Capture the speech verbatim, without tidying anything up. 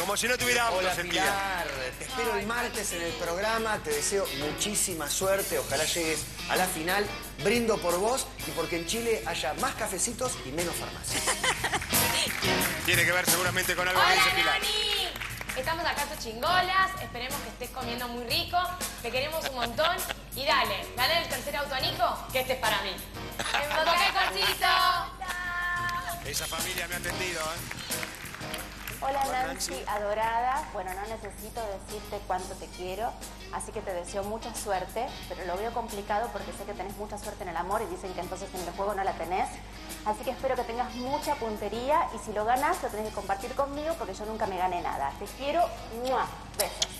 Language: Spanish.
Como si no tuviera autos. Hola el Pilar, te espero el martes en el programa, te deseo muchísima suerte, ojalá llegues a la final, brindo por vos y porque en Chile haya más cafecitos y menos farmacias. Tiene que ver seguramente con algo ¡Hola, que dice Pilar. Nani! Estamos acá chingolas, esperemos que estés comiendo muy rico, te queremos un montón y dale, dale el tercer auto a Nico, que este es para mí. ¡En boca de cosito! Esa familia me ha atendido, ¿eh? Hola Nancy, adorada. Bueno, no necesito decirte cuánto te quiero, así que te deseo mucha suerte, pero lo veo complicado porque sé que tenés mucha suerte en el amor y dicen que entonces en el juego no la tenés. Así que espero que tengas mucha puntería y si lo ganas lo tenés que compartir conmigo porque yo nunca me gané nada. Te quiero. ¡Mua! Besos.